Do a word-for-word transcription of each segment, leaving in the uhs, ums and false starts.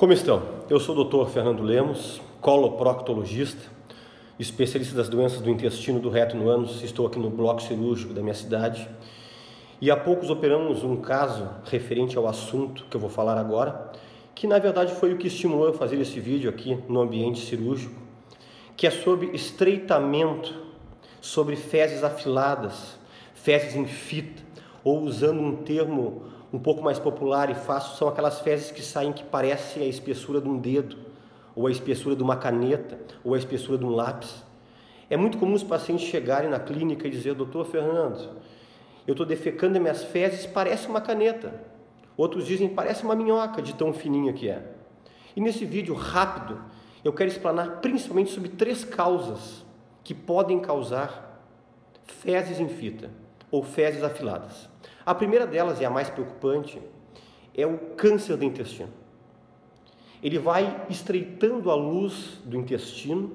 Como estão? Eu sou o doutor Fernando Lemos, coloproctologista, especialista das doenças do intestino, do reto e no ânus. Estou aqui no bloco cirúrgico da minha cidade e há poucos operamos um caso referente ao assunto que eu vou falar agora, que na verdade foi o que estimulou eu fazer esse vídeo aqui no ambiente cirúrgico, que é sobre estreitamento, sobre fezes afiladas, fezes em fita, ou usando um termo um pouco mais popular e fácil, são aquelas fezes que saem que parecem a espessura de um dedo, ou a espessura de uma caneta, ou a espessura de um lápis. É muito comum os pacientes chegarem na clínica e dizer: doutor Fernando, eu estou defecando e minhas fezes, parece uma caneta. Outros dizem: parece uma minhoca, de tão fininha que é. E nesse vídeo rápido, eu quero explanar principalmente sobre três causas que podem causar fezes em fita, ou fezes afiladas. A primeira delas, e a mais preocupante, é o câncer do intestino. Ele vai estreitando a luz do intestino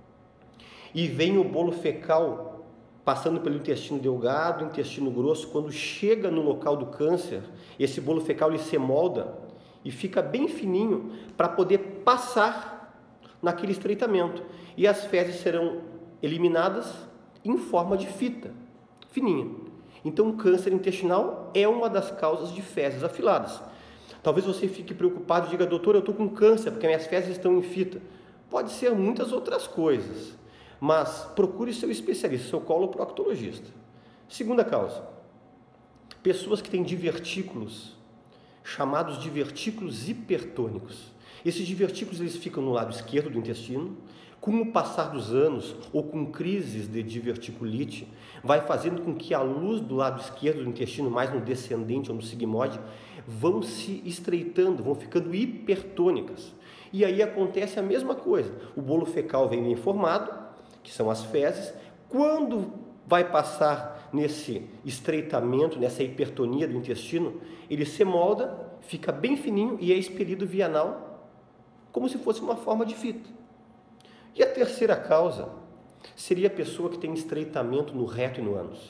e vem o bolo fecal passando pelo intestino delgado, intestino grosso. Quando chega no local do câncer, esse bolo fecal ele se molda e fica bem fininho para poder passar naquele estreitamento. E as fezes serão eliminadas em forma de fita, fininha. Então, o câncer intestinal é uma das causas de fezes afiladas. Talvez você fique preocupado e diga: doutor, eu estou com câncer porque minhas fezes estão em fita. Pode ser muitas outras coisas, mas procure seu especialista, seu coloproctologista. Segunda causa: pessoas que têm divertículos, chamados divertículos hipertônicos. Esses divertículos eles ficam no lado esquerdo do intestino. Com o passar dos anos, ou com crises de diverticulite, vai fazendo com que a luz do lado esquerdo do intestino, mais no descendente ou no sigmoide, vão se estreitando, vão ficando hipertônicas. E aí acontece a mesma coisa. O bolo fecal vem bem formado, que são as fezes. Quando vai passar nesse estreitamento, nessa hipertonia do intestino, ele se molda, fica bem fininho e é expelido via anal, como se fosse uma forma de fita. E a terceira causa seria a pessoa que tem estreitamento no reto e no ânus.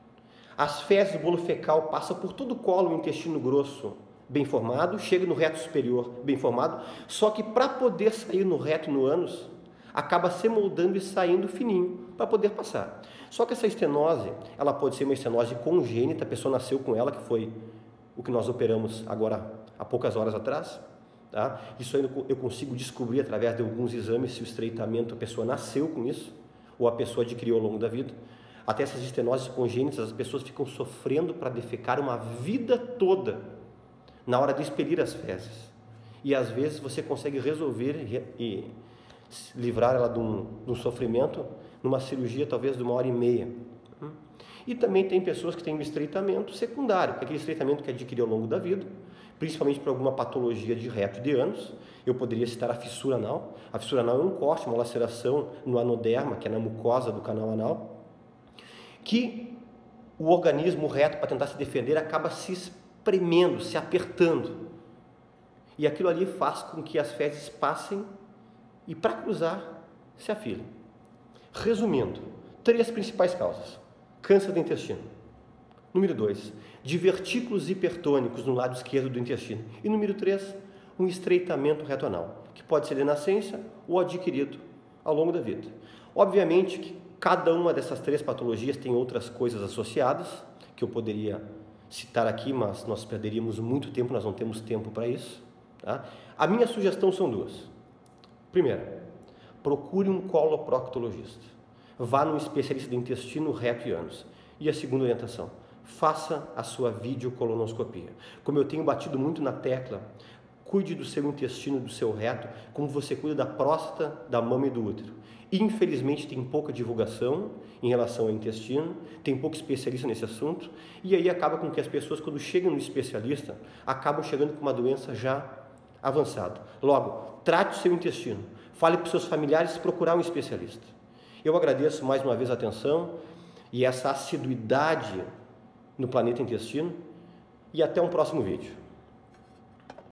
As fezes do bolo fecal passam por todo o colo, o intestino grosso bem formado, chega no reto superior bem formado, só que para poder sair no reto e no ânus, acaba se moldando e saindo fininho para poder passar. Só que essa estenose, ela pode ser uma estenose congênita, a pessoa nasceu com ela, que foi o que nós operamos agora há poucas horas atrás. Tá? Isso aí eu consigo descobrir através de alguns exames se o estreitamento, a pessoa nasceu com isso ou a pessoa adquiriu ao longo da vida. Até essas estenoses congênitas, as pessoas ficam sofrendo para defecar uma vida toda na hora de expelir as fezes. E às vezes você consegue resolver e livrar ela de um, de um sofrimento numa cirurgia talvez de uma hora e meia. E também tem pessoas que têm um estreitamento secundário, que é aquele estreitamento que adquiriu ao longo da vida, principalmente por alguma patologia de reto e de ânus. Eu poderia citar a fissura anal. A fissura anal é um corte, uma laceração no anoderma, que é na mucosa do canal anal, que o organismo reto, para tentar se defender, acaba se espremendo, se apertando. E aquilo ali faz com que as fezes passem e, para cruzar, se afilem. Resumindo, três principais causas: câncer do intestino. Número dois, divertículos hipertônicos no lado esquerdo do intestino. E número três, um estreitamento reto-anal, que pode ser de nascença ou adquirido ao longo da vida. Obviamente que cada uma dessas três patologias tem outras coisas associadas, que eu poderia citar aqui, mas nós perderíamos muito tempo, nós não temos tempo para isso. Tá? A minha sugestão são duas. Primeira, procure um coloproctologista. Vá num especialista de intestino, reto e ânus. E a segunda orientação: faça a sua videocolonoscopia. Como eu tenho batido muito na tecla, cuide do seu intestino, do seu reto, como você cuida da próstata, da mama e do útero. Infelizmente tem pouca divulgação em relação ao intestino, tem pouco especialista nesse assunto, e aí acaba com que as pessoas, quando chegam no especialista, acabam chegando com uma doença já avançada. Logo, trate o seu intestino, fale para os seus familiares procurar um especialista. Eu agradeço mais uma vez a atenção e essa assiduidade no planeta intestino, e até um próximo vídeo.